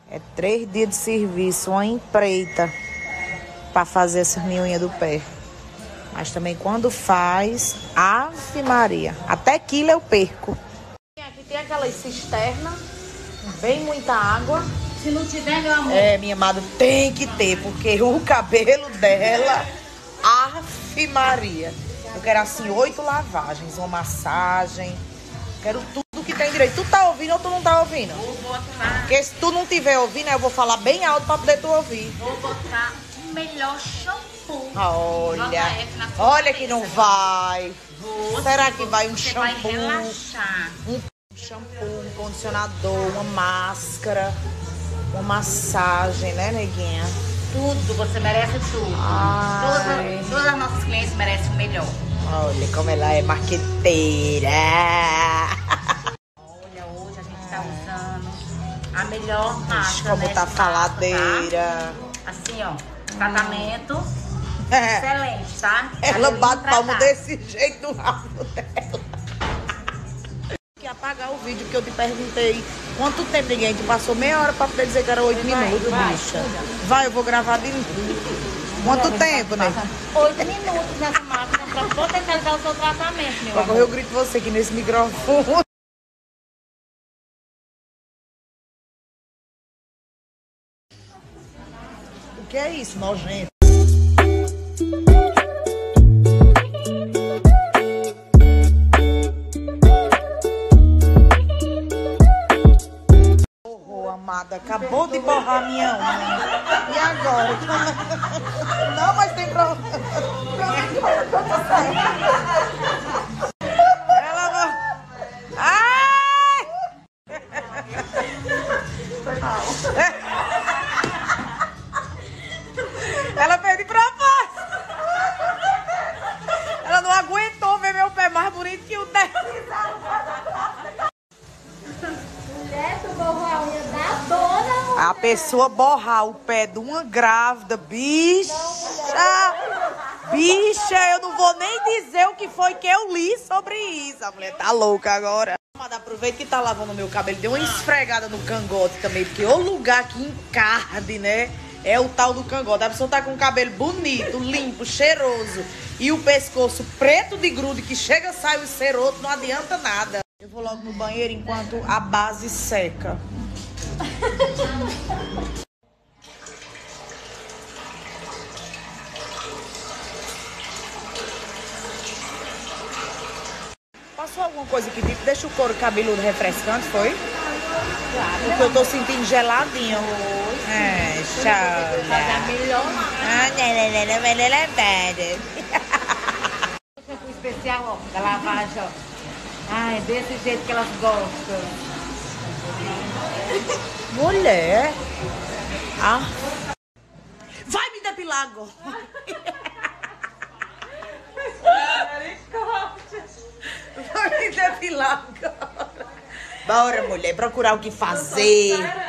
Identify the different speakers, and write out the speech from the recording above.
Speaker 1: É 3 dias de serviço, uma empreita pra fazer essa minha unha do pé. Mas também quando faz, Ave Maria, até quilo eu perco. Aqui tem aquelas cisternas, bem muita água.
Speaker 2: Se não tiver, meu amor.
Speaker 1: É, minha amada, tem que ter, porque o cabelo dela, Ave Maria. Eu quero assim 8 lavagens, uma massagem. Quero tudo que tem direito. Tu tá ouvindo ou tu não tá ouvindo?
Speaker 2: Vou botar.
Speaker 1: Porque se tu não tiver ouvindo, eu vou falar bem alto pra poder tu ouvir.
Speaker 2: Vou botar o melhor shampoo.
Speaker 1: Olha que não vai. Será que vai um
Speaker 2: você
Speaker 1: shampoo?
Speaker 2: Vai relaxar.
Speaker 1: Um shampoo, um condicionador, uma máscara, uma massagem, né, neguinha?
Speaker 2: Tudo, você merece tudo. Todas as nossas clientes merecem o melhor.
Speaker 1: Olha como ela é marqueteira.
Speaker 2: Olha, hoje a gente tá usando a melhor máscara.
Speaker 1: Como tá faladeira.
Speaker 2: Tá? Assim, ó, tratamento excelente, tá?
Speaker 1: Ela bate palmo desse jeito no rabo dela. Que apagar o vídeo que eu te perguntei quanto tempo, ninguém. Tu passou meia hora pra poder dizer que era 8 minutos, bicha. Vai, eu vou gravar de novo. Quanto tempo, né?
Speaker 2: 8 minutos nessa máquina pra potencializar o seu tratamento, meu amor.
Speaker 1: Eu grito você aqui nesse microfone. O que é isso, nojento? Amada, acabou de borrar minha unha. E agora? Não, mas tem problema. Ela vai... Ai! Foi mal. Ela fez de propósito. Ela não aguentou ver meu pé mais bonito que o dela. A pessoa borrar o pé de uma grávida, bicha, eu não vou nem dizer o que foi que eu li sobre isso. A mulher tá louca agora. Mas aproveita que tá lavando meu cabelo, deu uma esfregada no cangote também, porque o lugar que encarde, né, é o tal do cangote. A pessoa tá com o cabelo bonito, limpo, cheiroso e o pescoço preto de grude que chega, sai o ceroto, não adianta nada. Eu vou logo no banheiro enquanto a base seca. Passou alguma coisa que tipo, deixa o couro cabeludo refrescante, foi?
Speaker 2: Claro.
Speaker 1: Porque eu tô sentindo geladinho. É, tchau.
Speaker 2: Fazer a melhor shampoo especial, ó, da lavagem, ó. Ai, desse jeito que elas gostam.
Speaker 1: Mulher. Ah. Vai me depilar agora. Vai me depilar agora. Bora, mulher, procurar o que fazer.